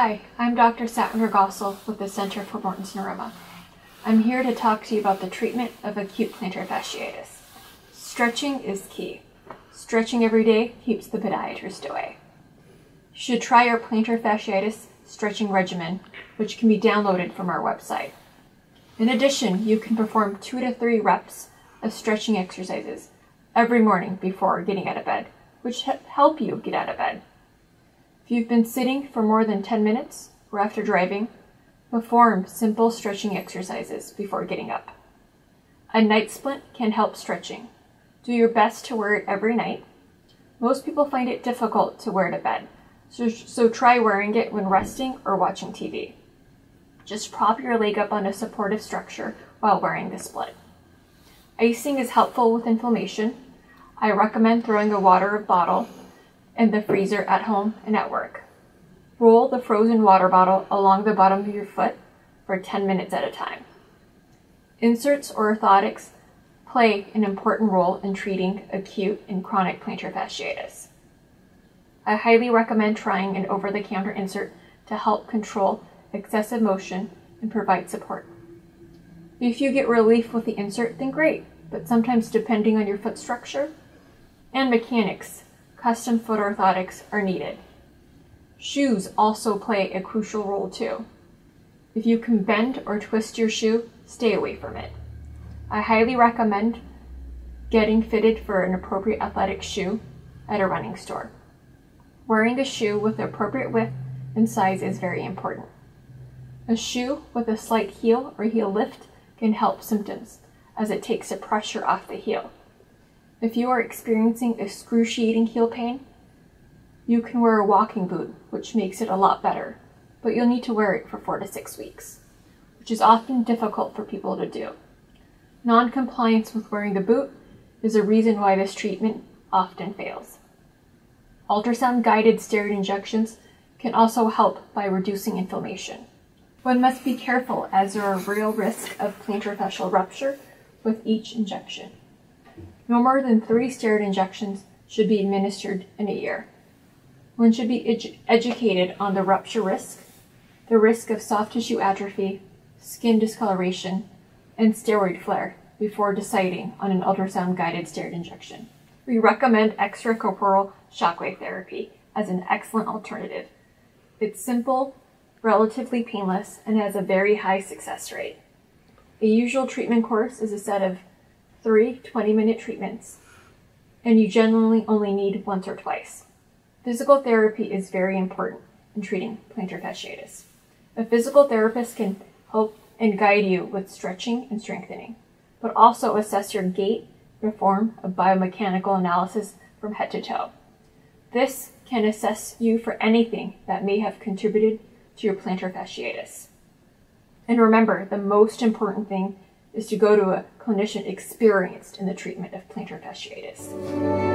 Hi, I'm Dr. Satwinder Gosal with the Center for Morton's Neuroma. I'm here to talk to you about the treatment of acute plantar fasciitis. Stretching is key. Stretching every day keeps the podiatrist away. You should try our plantar fasciitis stretching regimen, which can be downloaded from our website. In addition, you can perform 2 to 3 reps of stretching exercises every morning before getting out of bed, which help you get out of bed. If you've been sitting for more than 10 minutes or after driving, perform simple stretching exercises before getting up. A night splint can help stretching. Do your best to wear it every night. Most people find it difficult to wear to bed, so try wearing it when resting or watching TV. Just prop your leg up on a supportive structure while wearing the splint. Icing is helpful with inflammation. I recommend throwing a water bottle in the freezer at home and at work. Roll the frozen water bottle along the bottom of your foot for 10 minutes at a time. Inserts or orthotics play an important role in treating acute and chronic plantar fasciitis. I highly recommend trying an over-the-counter insert to help control excessive motion and provide support. If you get relief with the insert, then great, but sometimes depending on your foot structure and mechanics, custom foot orthotics are needed. Shoes also play a crucial role too. If you can bend or twist your shoe, stay away from it. I highly recommend getting fitted for an appropriate athletic shoe at a running store. Wearing a shoe with the appropriate width and size is very important. A shoe with a slight heel or heel lift can help symptoms, as it takes the pressure off the heel. If you are experiencing excruciating heel pain, you can wear a walking boot, which makes it a lot better, but you'll need to wear it for 4 to 6 weeks, which is often difficult for people to do. Non-compliance with wearing the boot is a reason why this treatment often fails. Ultrasound-guided steroid injections can also help by reducing inflammation. One must be careful as there are real risks of plantar fascial rupture with each injection. No more than 3 steroid injections should be administered in a year. One should be educated on the rupture risk, the risk of soft tissue atrophy, skin discoloration, and steroid flare before deciding on an ultrasound-guided steroid injection. We recommend extracorporeal shockwave therapy as an excellent alternative. It's simple, relatively painless, and has a very high success rate. A usual treatment course is a set of 3 20-minute treatments, and you generally only need once or twice. Physical therapy is very important in treating plantar fasciitis. A physical therapist can help and guide you with stretching and strengthening, but also assess your gait, perform a biomechanical analysis from head to toe. This can assess you for anything that may have contributed to your plantar fasciitis. And remember, the most important thing is to go to a clinician experienced in the treatment of plantar fasciitis.